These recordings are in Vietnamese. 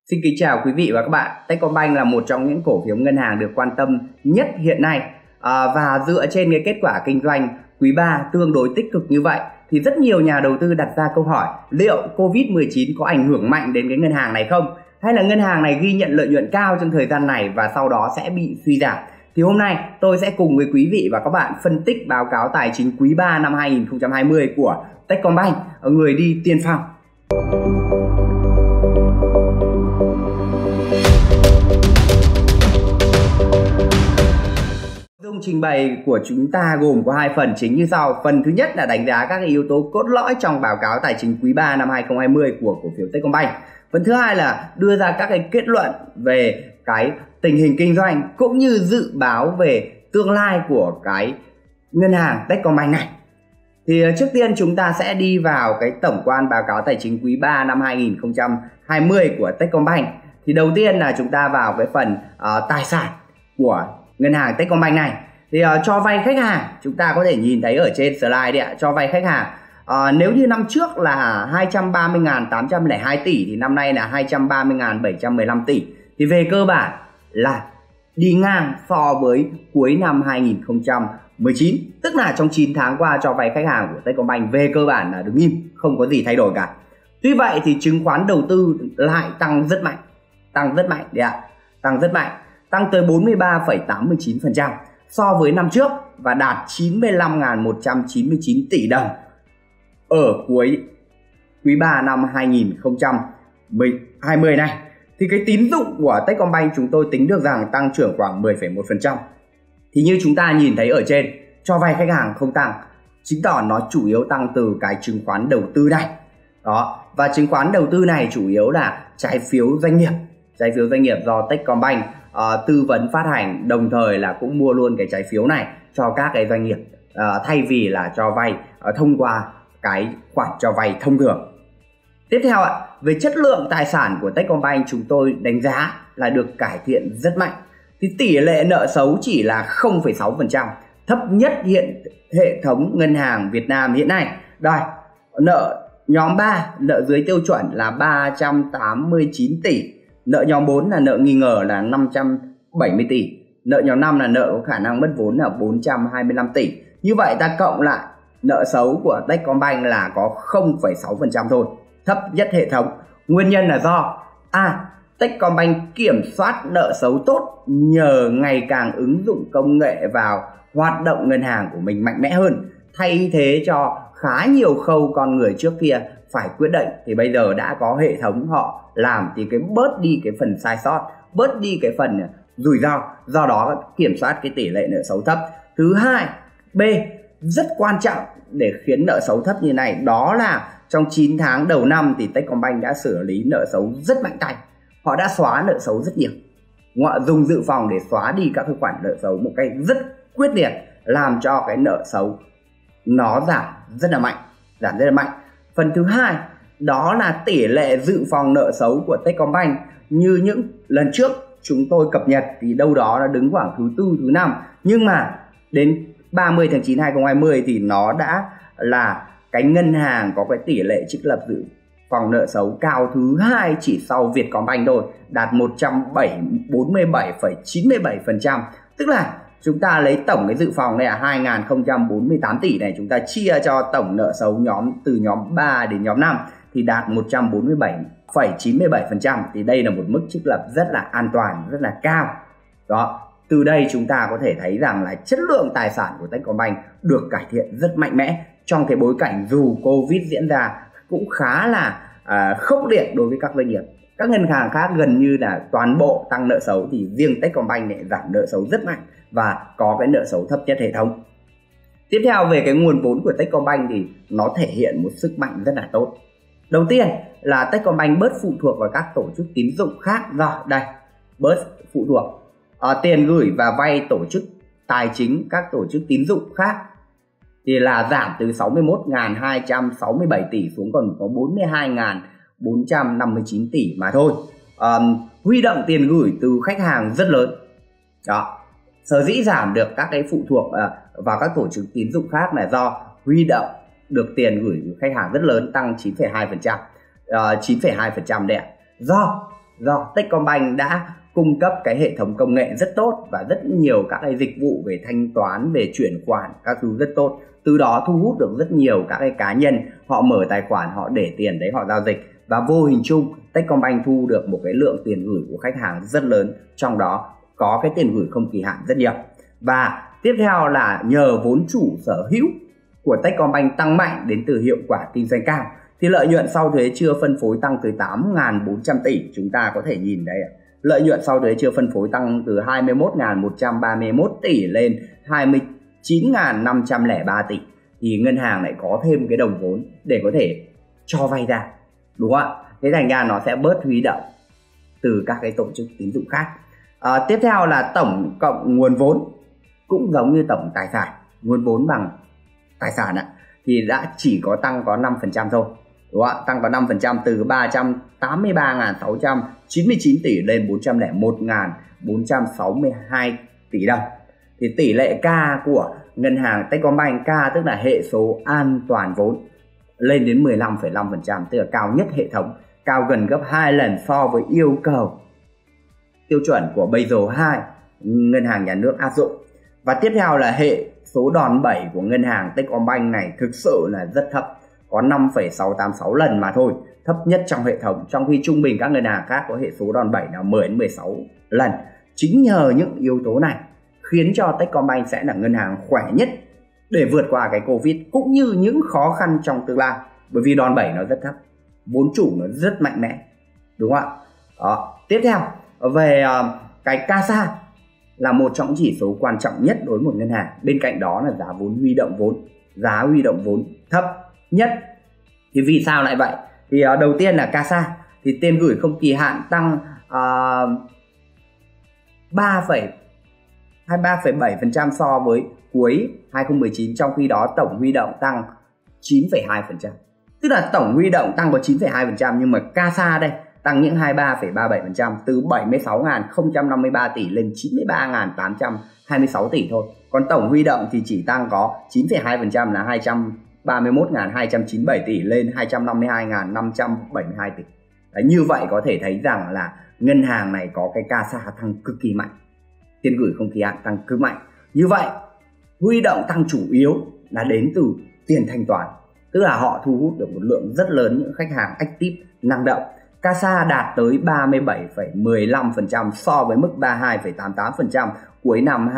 Xin kính chào quý vị và các bạn. Techcombank là một trong những cổ phiếu ngân hàng được quan tâm nhất hiện nay, và dựa trên cái kết quả kinh doanh quý 3 tương đối tích cực như vậy thì rất nhiều nhà đầu tư đặt ra câu hỏi liệu Covid-19 có ảnh hưởng mạnh đến cái ngân hàng này không? Hay là ngân hàng này ghi nhận lợi nhuận cao trong thời gian này và sau đó sẽ bị suy giảm? Thì hôm nay tôi sẽ cùng với quý vị và các bạn phân tích báo cáo tài chính quý 3 năm 2020 của Techcombank, người đi tiên phong. Nội dung trình bày của chúng ta gồm có hai phần chính như sau. Phần thứ nhất là đánh giá các yếu tố cốt lõi trong báo cáo tài chính quý 3 năm 2020 của cổ phiếu Techcombank. Phần thứ hai là đưa ra các cái kết luận về cái tình hình kinh doanh cũng như dự báo về tương lai của cái ngân hàng Techcombank này. Thì trước tiên chúng ta sẽ đi vào cái tổng quan báo cáo tài chính quý 3 năm 2020 của Techcombank. Thì đầu tiên là chúng ta vào cái phần tài sản của ngân hàng Techcombank này. Thì cho vay khách hàng chúng ta có thể nhìn thấy ở trên slide đấy ạ. Cho vay khách hàng nếu như năm trước là 230.802 tỷ thì năm nay là 230.715 tỷ. Thì về cơ bản là đi ngang so với cuối năm 2019. Tức là trong 9 tháng qua cho vay khách hàng của Techcombank về cơ bản là đứng im, không có gì thay đổi cả. Tuy vậy thì chứng khoán đầu tư lại tăng rất mạnh. Tăng rất mạnh đấy ạ. Tăng rất mạnh. Tăng tới 43,89% so với năm trước và đạt 95.199 tỷ đồng ở cuối quý 3 năm 2020 này. Thì cái tín dụng của Techcombank chúng tôi tính được rằng tăng trưởng khoảng 10,1%. Thì như chúng ta nhìn thấy ở trên, cho vay khách hàng không tăng, chứng tỏ nó chủ yếu tăng từ cái chứng khoán đầu tư này. Đó, và chứng khoán đầu tư này chủ yếu là trái phiếu doanh nghiệp. Trái phiếu doanh nghiệp do Techcombank tư vấn phát hành, đồng thời là cũng mua luôn cái trái phiếu này cho các cái doanh nghiệp thay vì là cho vay thông qua cái khoản cho vay thông thường. Tiếp theo ạ, về chất lượng tài sản của Techcombank chúng tôi đánh giá là được cải thiện rất mạnh. Thì tỷ lệ nợ xấu chỉ là 0,6%, thấp nhất hiện hệ thống ngân hàng Việt Nam hiện nay. Đây, nợ nhóm 3, nợ dưới tiêu chuẩn là 389 tỷ. Nợ nhóm 4 là nợ nghi ngờ là 570 tỷ. Nợ nhóm 5 là nợ có khả năng mất vốn là 425 tỷ. Như vậy ta cộng lại nợ xấu của Techcombank là có 0,6% thôi, thấp nhất hệ thống. Nguyên nhân là do Techcombank kiểm soát nợ xấu tốt nhờ ngày càng ứng dụng công nghệ vào hoạt động ngân hàng của mình mạnh mẽ hơn, thay thế cho khá nhiều khâu con người trước kia phải quyết định thì bây giờ đã có hệ thống họ làm thì cái bớt đi cái phần sai sót, bớt đi cái phần rủi ro, do đó kiểm soát cái tỷ lệ nợ xấu thấp. Thứ hai, B, rất quan trọng để khiến nợ xấu thấp như này đó là trong 9 tháng đầu năm thì Techcombank đã xử lý nợ xấu rất mạnh tay. Họ đã xóa nợ xấu rất nhiều, dùng dự phòng để xóa đi các cái khoản nợ xấu một cách rất quyết liệt, làm cho cái nợ xấu nó giảm rất là mạnh, Phần thứ hai đó là tỷ lệ dự phòng nợ xấu của Techcombank như những lần trước chúng tôi cập nhật thì đâu đó là đứng khoảng thứ 4, thứ 5, nhưng mà đến 30 tháng 9 2020 thì nó đã là cái ngân hàng có cái tỷ lệ trích lập dự phòng nợ xấu cao thứ hai chỉ sau Vietcombank thôi, đạt 147,97%. Tức là chúng ta lấy tổng cái dự phòng này là 2.048 tỷ này, chúng ta chia cho tổng nợ xấu từ nhóm 3 đến nhóm 5 thì đạt 147,97%. Thì đây là một mức trích lập rất là an toàn, rất là cao. Đó, từ đây chúng ta có thể thấy rằng là chất lượng tài sản của Techcombank được cải thiện rất mạnh mẽ trong cái bối cảnh dù Covid diễn ra cũng khá là khốc liệt đối với các doanh nghiệp. Các ngân hàng khác gần như là toàn bộ tăng nợ xấu thì riêng Techcombank lại giảm nợ xấu rất mạnh và có cái nợ xấu thấp nhất hệ thống. Tiếp theo về cái nguồn vốn của Techcombank thì nó thể hiện một sức mạnh rất là tốt. Đầu tiên là Techcombank bớt phụ thuộc vào các tổ chức tín dụng khác. Rồi đây, bớt phụ thuộc tiền gửi và vay tổ chức tài chính, các tổ chức tín dụng khác thì là giảm từ 61.267 tỷ xuống còn có 42.459 tỷ mà thôi. Huy động tiền gửi từ khách hàng rất lớn. Đó, sở dĩ giảm được các cái phụ thuộc vào các tổ chức tín dụng khác là do huy động được tiền gửi của khách hàng rất lớn, tăng 9,2%. 9,2% đấy ạ. Do do Techcombank đã cung cấp cái hệ thống công nghệ rất tốt và rất nhiều các cái dịch vụ về thanh toán, về chuyển khoản các thứ rất tốt, từ đó thu hút được rất nhiều các cái cá nhân họ mở tài khoản, họ để tiền đấy, họ giao dịch, và vô hình chung Techcombank thu được một cái lượng tiền gửi của khách hàng rất lớn, trong đó có cái tiền gửi không kỳ hạn rất nhiều. Và tiếp theo là nhờ vốn chủ sở hữu của Techcombank tăng mạnh đến từ hiệu quả kinh doanh cao, thì lợi nhuận sau thuế chưa phân phối tăng từ 8.400 tỷ, chúng ta có thể nhìn đấy, lợi nhuận sau thuế chưa phân phối tăng từ 21.131 tỷ lên 29.503 tỷ, thì ngân hàng lại có thêm cái đồng vốn để có thể cho vay ra, đúng không ạ? Thế thành ra nó sẽ bớt huy động từ các cái tổ chức tín dụng khác. Tiếp theo là tổng cộng nguồn vốn, cũng giống như tổng tài sản, nguồn vốn bằng tài sản thì đã chỉ có tăng có 5% thôi, đúng không ạ? Tăng có 5% từ 383.699 tỷ lên 401.462 tỷ đồng. Thì tỷ lệ K của ngân hàng Techcombank, K tức là hệ số an toàn vốn, lên đến 15,5%, tức là cao nhất hệ thống, cao gần gấp 2 lần so với yêu cầu tiêu chuẩn của Basel 2 ngân hàng nhà nước áp dụng. Và tiếp theo là hệ số đòn bẩy của ngân hàng Techcombank này thực sự là rất thấp, có 5,686 lần mà thôi, thấp nhất trong hệ thống, trong khi trung bình các ngân hàng khác có hệ số đòn bẩy là 10 đến 16 lần. Chính nhờ những yếu tố này khiến cho Techcombank sẽ là ngân hàng khỏe nhất để vượt qua cái Covid cũng như những khó khăn trong tương lai, bởi vì đòn bẩy nó rất thấp, vốn chủ nó rất mạnh mẽ, đúng không ạ? Đó. Tiếp theo về cái CASA là một trong chỉ số quan trọng nhất đối với một ngân hàng, bên cạnh đó là giá huy động vốn thấp nhất. Thì vì sao lại vậy? Thì đầu tiên là CASA, thì tiền gửi không kỳ hạn tăng 23,7% so với cuối 2019, trong khi đó tổng huy động tăng 9,2%. Tức là tổng huy động tăng có 9,2%, nhưng mà CASA đây tăng những 23,37%, từ 76.053 tỷ lên 93.826 tỷ thôi. Còn tổng huy động thì chỉ tăng có 9,2% là 231.297 tỷ lên 252.572 tỷ. Đấy, như vậy có thể thấy rằng là ngân hàng này có cái CASA tăng cực kỳ mạnh, tiền gửi không kỳ hạn tăng cực mạnh. Như vậy huy động tăng chủ yếu là đến từ tiền thanh toán, tức là họ thu hút được một lượng rất lớn những khách hàng active năng động. CASA đạt tới 37,15% so với mức 32,88% cuối năm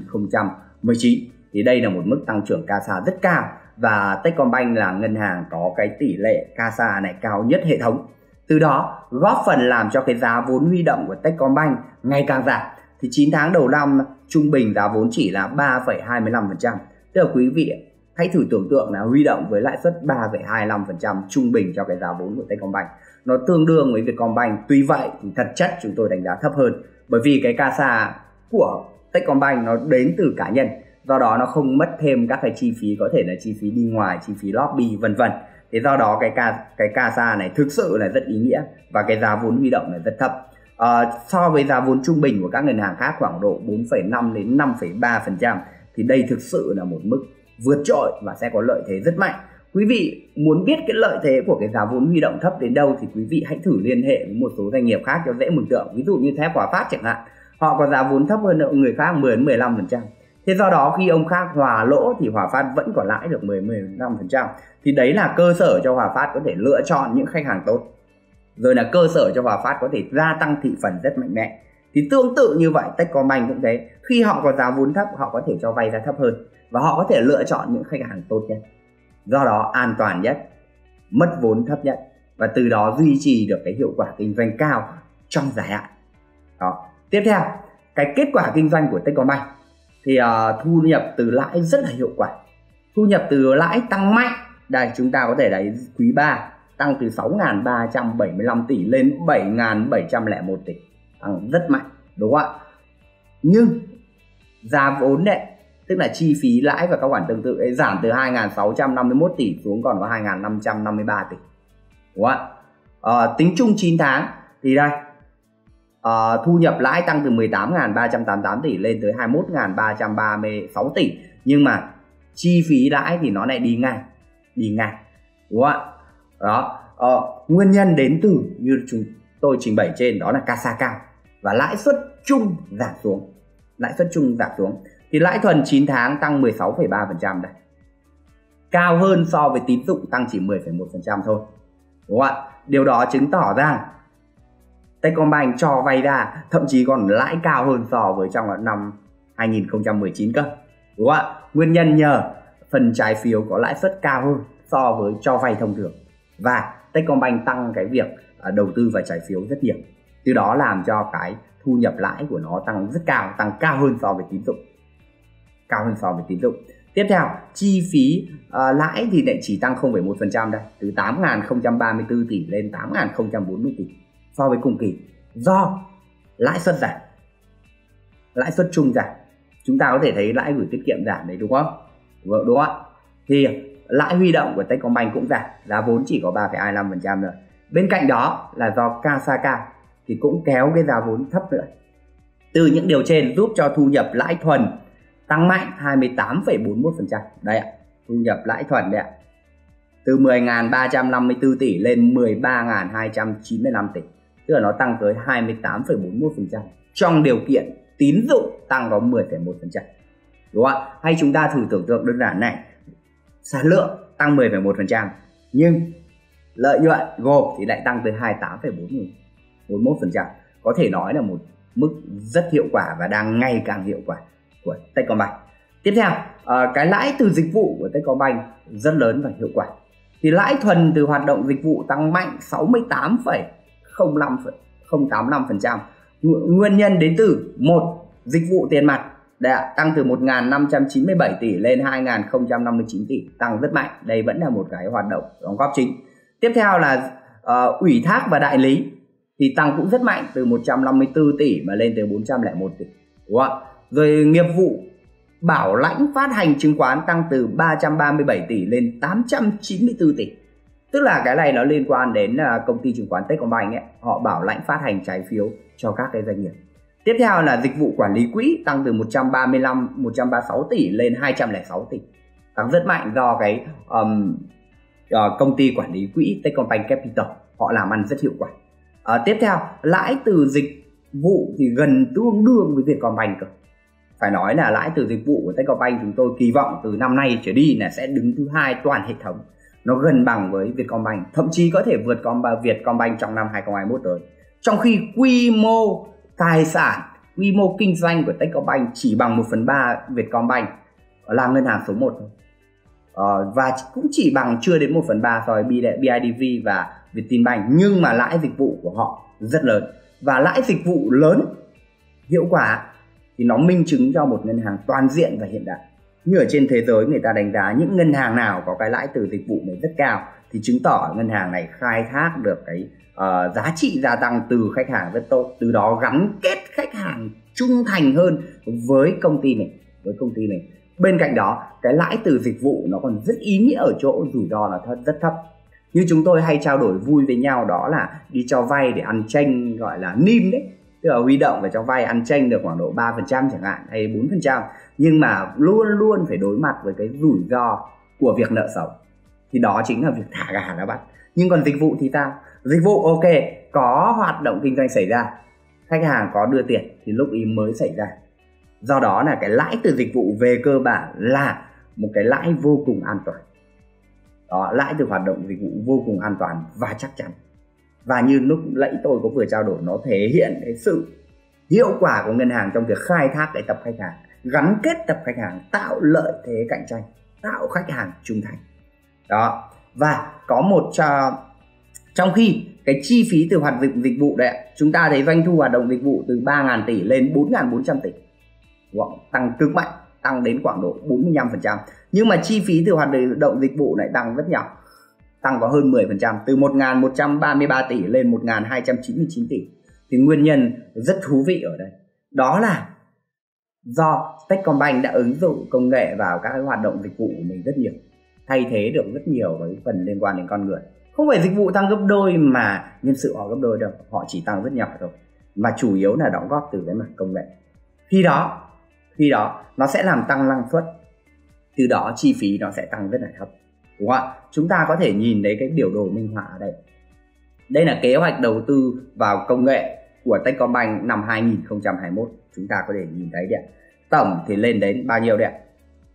2019. Thì đây là một mức tăng trưởng CASA rất cao, và Techcombank là ngân hàng có cái tỷ lệ CASA này cao nhất hệ thống. Từ đó góp phần làm cho cái giá vốn huy động của Techcombank ngày càng giảm. Thì 9 tháng đầu năm trung bình giá vốn chỉ là 3,25%. Tức là quý vị hãy thử tưởng tượng là huy động với lãi suất 3,25% trung bình cho cái giá vốn của Techcombank. Nó tương đương với Vietcombank. Tuy vậy thì thật chất chúng tôi đánh giá thấp hơn, bởi vì cái CASA của Techcombank nó đến từ cá nhân, do đó nó không mất thêm các cái chi phí, có thể là chi phí đi ngoài, chi phí lobby vân vân. Thế do đó cái CASA này thực sự là rất ý nghĩa, và cái giá vốn huy động là rất thấp. So với giá vốn trung bình của các ngân hàng khác khoảng độ 4,5 đến 5,3%, thì đây thực sự là một mức vượt trội và sẽ có lợi thế rất mạnh. Quý vị muốn biết cái lợi thế của cái giá vốn huy động thấp đến đâu thì quý vị hãy thử liên hệ với một số doanh nghiệp khác cho dễ mường tượng. Ví dụ như thép Hòa Phát chẳng hạn, họ có giá vốn thấp hơn người khác 10 đến 15%. Thế do đó khi ông khác hòa lỗ thì Hòa Phát vẫn có lãi được 10-15%. Thì đấy là cơ sở cho Hòa Phát có thể lựa chọn những khách hàng tốt, rồi là cơ sở cho Hòa Phát có thể gia tăng thị phần rất mạnh mẽ. Thì tương tự như vậy Techcombank cũng thế, khi họ có giá vốn thấp họ có thể cho vay giá thấp hơn, và họ có thể lựa chọn những khách hàng tốt nhất, do đó an toàn nhất, mất vốn thấp nhất, và từ đó duy trì được cái hiệu quả kinh doanh cao trong dài hạn. Đó. Tiếp theo, cái kết quả kinh doanh của Techcombank thì thu nhập từ lãi rất là hiệu quả. Thu nhập từ lãi tăng mạnh. Đây chúng ta có thể thấy quý 3 tăng từ 6.375 tỷ lên 7.701 tỷ, tăng rất mạnh, đúng không ạ? Nhưng giá vốn đấy, tức là chi phí lãi và các khoản tương tự ấy, giảm từ 2.651 tỷ xuống còn có 2.553 tỷ, đúng không ạ? Tính chung 9 tháng thì đây thu nhập lãi tăng từ 18.388 tỷ lên tới 21.336 tỷ, nhưng mà chi phí lãi thì nó lại đi ngang, đúng không ạ? Đó. Nguyên nhân đến từ như tôi trình bày trên, đó là CASA cao và lãi suất chung giảm xuống. Lãi suất chung giảm xuống thì lãi thuần 9 tháng tăng 16,3% đây, cao hơn so với tín dụng tăng chỉ 10,1% thôi, đúng không ạ? Điều đó chứng tỏ rằng Techcombank cho vay ra thậm chí còn lãi cao hơn so với trong năm 2019 cơ, đúng không ạ? Nguyên nhân nhờ phần trái phiếu có lãi suất cao hơn so với cho vay thông thường, và Techcombank tăng cái việc đầu tư vào trái phiếu rất nhiều, từ đó làm cho cái thu nhập lãi của nó tăng rất cao, tăng cao hơn so với tín dụng, cao hơn so với tín dụng. Tiếp theo, chi phí lãi thì lại chỉ tăng 0,1% đây, từ 8.034 tỷ lên 8.040 tỷ so với cùng kỳ, do lãi suất giảm, lãi suất chung giảm. Chúng ta có thể thấy lãi gửi tiết kiệm giảm đấy, đúng không? Đúng không ạ? Thì lãi huy động của Techcombank cũng giảm, giá vốn chỉ có 3,25% rồi. Bên cạnh đó là do CASA cao thì cũng kéo cái giá vốn thấp nữa. Từ những điều trên giúp cho thu nhập lãi thuần tăng mạnh 28,41%. Đây ạ, thu nhập lãi thuần đây ạ. Từ 10.354 tỷ lên 13.295 tỷ. Tức là nó tăng tới 28,41% trong điều kiện tín dụng tăng có 10,1%. Đúng không ạ? Hay chúng ta thử tưởng tượng đơn giản này, sản lượng tăng 10,1% nhưng lợi nhuận gộp thì lại tăng tới 28,41%. Có thể nói là một mức rất hiệu quả và đang ngày càng hiệu quả của Techcombank. Tiếp theo, cái lãi từ dịch vụ của Techcombank rất lớn và hiệu quả. Thì lãi thuần từ hoạt động dịch vụ tăng mạnh 68,085%. Nguyên nhân đến từ một, dịch vụ tiền mặt tăng từ 1.597 tỷ lên 2.059 tỷ, tăng rất mạnh. Đây vẫn là một cái hoạt động đóng góp chính. Tiếp theo là ủy thác và đại lý thì tăng cũng rất mạnh, từ 154 tỷ mà lên tới 401 tỷ, đúng không ạ? Rồi nghiệp vụ bảo lãnh phát hành chứng khoán tăng từ 337 tỷ lên 894 tỷ. Tức là cái này nó liên quan đến công ty chứng khoán Techcombank ấy, họ bảo lãnh phát hành trái phiếu cho các cái doanh nghiệp. Tiếp theo là dịch vụ quản lý quỹ tăng từ 136 tỷ lên 206 tỷ, tăng rất mạnh do cái công ty quản lý quỹ Techcombank Capital họ làm ăn rất hiệu quả. Tiếp theo, lãi từ dịch vụ thì gần tương đương với Vietcombank cơ. Phải nói là lãi từ dịch vụ của Techcombank chúng tôi kỳ vọng từ năm nay trở đi là sẽ đứng thứ hai toàn hệ thống. Nó gần bằng với Vietcombank, thậm chí có thể vượt Vietcombank trong năm 2021 tới. Trong khi quy mô tài sản, quy mô kinh doanh của Techcombank chỉ bằng 1/3 Vietcombank là ngân hàng số 1 thôi. Và cũng chỉ bằng chưa đến 1/3 so với BIDV và Vietinbank, nhưng mà lãi dịch vụ của họ rất lớn. Và lãi dịch vụ lớn, hiệu quả thì nó minh chứng cho một ngân hàng toàn diện và hiện đại. Như ở trên thế giới người ta đánh giá những ngân hàng nào có cái lãi từ dịch vụ này rất cao thì chứng tỏ ngân hàng này khai thác được cái giá trị gia tăng từ khách hàng rất tốt, từ đó gắn kết khách hàng trung thành hơn với công ty này, Bên cạnh đó, cái lãi từ dịch vụ nó còn rất ý nghĩa ở chỗ rủi ro là rất thấp. Như chúng tôi hay trao đổi vui với nhau, đó là đi cho vay để ăn chênh, gọi là NIM đấy, tức là huy động và cho vay ăn chênh được khoảng độ 3% chẳng hạn, hay 4%, nhưng mà luôn luôn phải đối mặt với cái rủi ro của việc nợ xấu, thì đó chính là việc thả gà các bạn. Nhưng còn dịch vụ thì sao? Dịch vụ ok, có hoạt động kinh doanh xảy ra, khách hàng có đưa tiền thì lúc ý mới xảy ra. Do đó là cái lãi từ dịch vụ về cơ bản là một cái lãi vô cùng an toàn. Đó, lãi từ hoạt động dịch vụ vô cùng an toàn và chắc chắn. Và như lúc nãy tôi có vừa trao đổi, nó thể hiện cái sự hiệu quả của ngân hàng trong việc khai thác cái tập khách hàng, gắn kết tập khách hàng, tạo lợi thế cạnh tranh, tạo khách hàng trung thành. Đó. Và có một trong khi cái chi phí từ hoạt động dịch vụ đấy, chúng ta thấy doanh thu hoạt động dịch vụ từ 3.000 tỷ lên 4.400 tỷ. Tăng cực mạnh, tăng đến khoảng độ 45%. Nhưng mà chi phí từ hoạt động dịch vụ lại tăng rất nhỏ, tăng có hơn 10%, từ 1.133 tỷ lên 1.299 tỷ. Thì nguyên nhân rất thú vị ở đây, đó là do Techcombank đã ứng dụng công nghệ vào các hoạt động dịch vụ của mình rất nhiều, thay thế được rất nhiều với phần liên quan đến con người. Không phải dịch vụ tăng gấp đôi mà nhân sự họ gấp đôi đâu, họ chỉ tăng rất nhỏ thôi, mà chủ yếu là đóng góp từ cái mặt công nghệ. Khi đó nó sẽ làm tăng năng suất, từ đó chi phí nó sẽ tăng rất là thấp, đúng không ạ? Chúng ta có thể nhìn thấy cái biểu đồ minh họa ở đây. Đây là kế hoạch đầu tư vào công nghệ của Techcombank năm 2021. Chúng ta có thể nhìn thấy đấy. Tổng thì lên đến bao nhiêu đấy?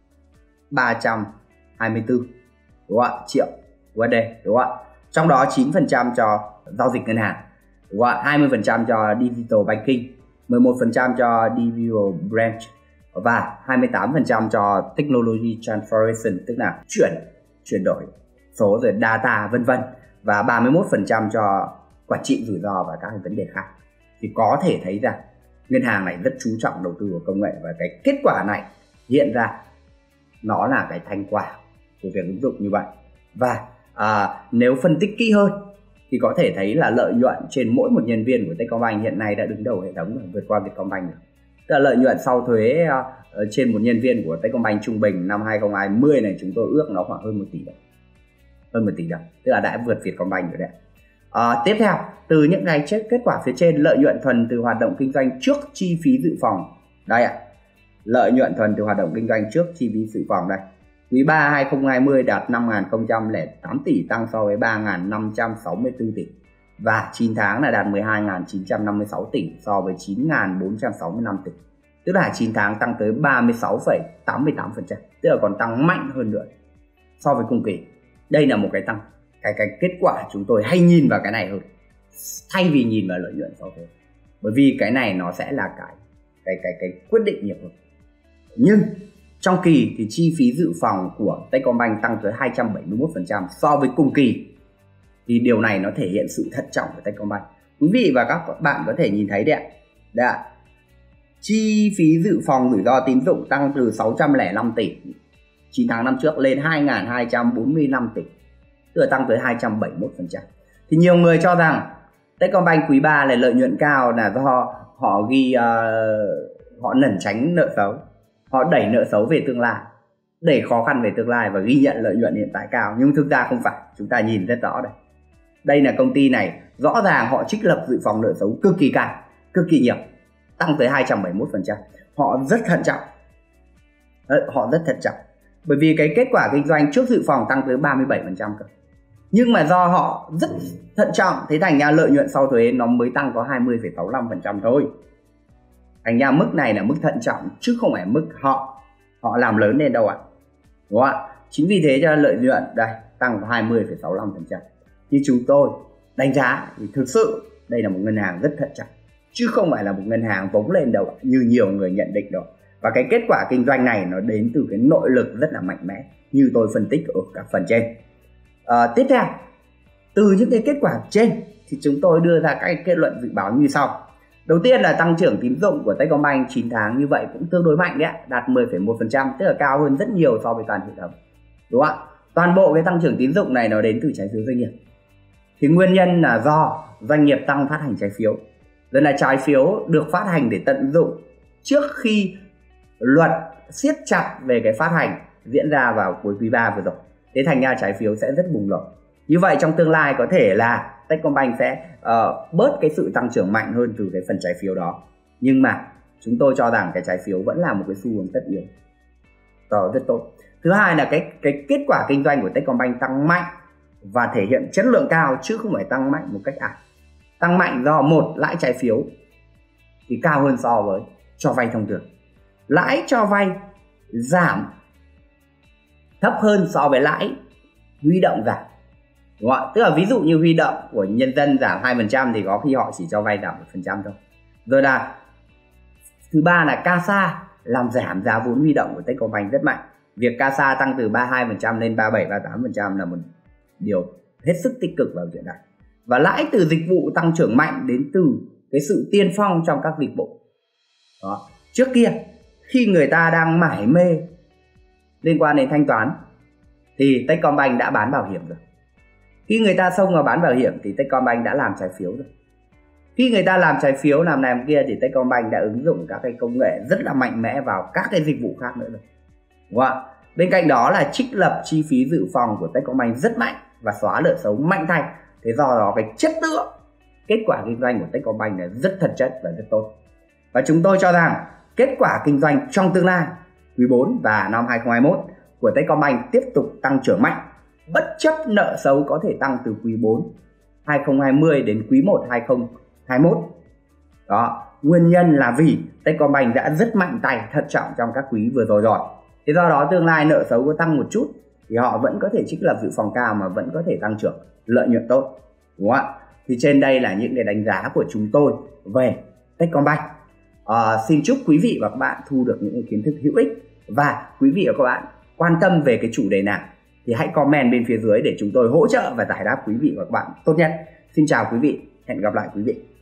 324 đúng không ạ? Triệu USD đúng không ạ? Trong đó 9% cho giao dịch ngân hàng, đúng không ạ? 20% cho digital banking, 11% cho digital branch và 28% cho technology transformation, tức là chuyển đổi số rồi data vân vân, và 31% cho quản trị rủi ro và các vấn đề khác. Thì có thể thấy rằng ngân hàng này rất chú trọng đầu tư vào công nghệ, và cái kết quả này hiện ra nó là cái thành quả của việc ứng dụng như vậy. Và nếu phân tích kỹ hơn thì có thể thấy là lợi nhuận trên mỗi một nhân viên của Techcombank hiện nay đã đứng đầu hệ thống và vượt qua Vietcombank được. Tức là lợi nhuận sau thuế trên một nhân viên của Techcombank trung bình năm 2020 này chúng tôi ước nó khoảng hơn 1 tỷ đồng. Hơn 1 tỷ đồng, tức là đã vượt Vietcombank rồi đấy. Tiếp theo, từ những cái kết quả phía trên, lợi nhuận thuần từ hoạt động kinh doanh trước chi phí dự phòng. Đây ạ. Lợi nhuận thuần từ hoạt động kinh doanh trước chi phí dự phòng đây. Quý 3 2020 đạt 5.008 tỷ, tăng so với 3.564 tỷ. Và 9 tháng là đạt 12.956 tỷ so với 9.465 tỷ. Tức là 9 tháng tăng tới 36,88%, tức là còn tăng mạnh hơn nữa so với cùng kỳ. Đây là một cái tăng, cái kết quả chúng tôi hay nhìn vào cái này hơn thay vì nhìn vào lợi nhuận sau thuế, bởi vì cái này nó sẽ là cái quyết định nhiều hơn. Nhưng trong kỳ thì chi phí dự phòng của Techcombank tăng tới 271% so với cùng kỳ, thì điều này nó thể hiện sự thận trọng của Techcombank. Quý vị và các bạn có thể nhìn thấy đấy ạ. Chi phí dự phòng rủi ro tín dụng tăng từ 605 tỷ 9 tháng năm trước lên 2.245 tỷ, tức là tăng tới 271%. Thì nhiều người cho rằng Techcombank quý 3 là lợi nhuận cao là do họ họ lẩn tránh nợ xấu, họ đẩy nợ xấu về tương lai, đẩy khó khăn về tương lai và ghi nhận lợi nhuận hiện tại cao. Nhưng thực ra không phải, chúng ta nhìn rất rõ đây. Đây là công ty này rõ ràng họ trích lập dự phòng nợ xấu cực kỳ cao, cực kỳ nhiều, tăng tới 271%. Họ rất thận trọng. Bởi vì cái kết quả kinh doanh trước dự phòng tăng tới 37% cơ. Nhưng mà do họ rất thận trọng, thế thành ra lợi nhuận sau thuế nó mới tăng có 20,65% thôi. Thành ra mức này là mức thận trọng chứ không phải mức họ làm lớn lên đâu ạ. Đúng không ạ? Chính vì thế cho lợi nhuận đây tăng có 20,65%. Như chúng tôi đánh giá thì thực sự đây là một ngân hàng rất thận trọng, chứ không phải là một ngân hàng vống lên đâu như nhiều người nhận định đâu. Và cái kết quả kinh doanh này nó đến từ cái nội lực rất là mạnh mẽ như tôi phân tích ở các phần trên. Tiếp theo, từ những cái kết quả trên thì chúng tôi đưa ra các kết luận dự báo như sau. Đầu tiên là tăng trưởng tín dụng của Techcombank 9 tháng như vậy cũng tương đối mạnh đấy, đạt 10,1%, tức là cao hơn rất nhiều so với toàn hệ thống. Đúng không ạ? Toàn bộ cái tăng trưởng tín dụng này nó đến từ trái phiếu doanh nghiệp. Thì nguyên nhân là do doanh nghiệp tăng phát hành trái phiếu. Rồi là trái phiếu được phát hành để tận dụng trước khi luật siết chặt về cái phát hành diễn ra vào cuối quý 3 vừa rồi. Thế thành ra trái phiếu sẽ rất bùng nổ. Như vậy trong tương lai có thể là Techcombank sẽ bớt cái sự tăng trưởng mạnh hơn từ cái phần trái phiếu đó. Nhưng mà chúng tôi cho rằng cái trái phiếu vẫn là một cái xu hướng tất yếu. Đó, rất tốt. Thứ hai là cái kết quả kinh doanh của Techcombank tăng mạnh và thể hiện chất lượng cao chứ không phải tăng mạnh một cách ảo. Tăng mạnh do một, lãi trái phiếu thì cao hơn so với cho vay thông thường. Lãi cho vay giảm thấp hơn so với lãi huy động giảm. Đúng không ạ? Tức là ví dụ như huy động của nhân dân giảm 2% thì có khi họ chỉ cho vay giảm 1% thôi. Rồi là thứ ba là CASA làm giảm giá vốn huy động của Techcombank rất mạnh. Việc CASA tăng từ 32% lên 37-38% là một điều hết sức tích cực vào chuyện này. Và lãi từ dịch vụ tăng trưởng mạnh đến từ cái sự tiên phong trong các dịch vụ. Đó. Trước kia khi người ta đang mải mê liên quan đến thanh toán thì Techcombank đã bán bảo hiểm rồi. Khi người ta xông vào bán bảo hiểm thì Techcombank đã làm trái phiếu rồi. Khi người ta làm trái phiếu làm này làm kia thì Techcombank đã ứng dụng các cái công nghệ rất là mạnh mẽ vào các cái dịch vụ khác nữa rồi. Đúng không ạ? Bên cạnh đó là trích lập chi phí dự phòng của Techcombank rất mạnh và xóa nợ xấu mạnh tay. Thế do đó cái chất lượng kết quả kinh doanh của Techcombank là rất thật chất và rất tốt. Và chúng tôi cho rằng kết quả kinh doanh trong tương lai quý 4 và năm 2021 của Techcombank tiếp tục tăng trưởng mạnh, bất chấp nợ xấu có thể tăng từ quý 4 2020 đến quý 1 2021. Đó, nguyên nhân là vì Techcombank đã rất mạnh tay, thận trọng trong các quý vừa rồi. Thế do đó tương lai nợ xấu có tăng một chút thì họ vẫn có thể trích lập dự phòng cao mà vẫn có thể tăng trưởng lợi nhuận tốt, đúng không ạ? Thì trên đây là những cái đánh giá của chúng tôi về Techcombank. Xin chúc quý vị và các bạn thu được những kiến thức hữu ích, và quý vị và các bạn quan tâm về cái chủ đề nào thì hãy comment bên phía dưới để chúng tôi hỗ trợ và giải đáp quý vị và các bạn tốt nhất. Xin chào quý vị, hẹn gặp lại quý vị.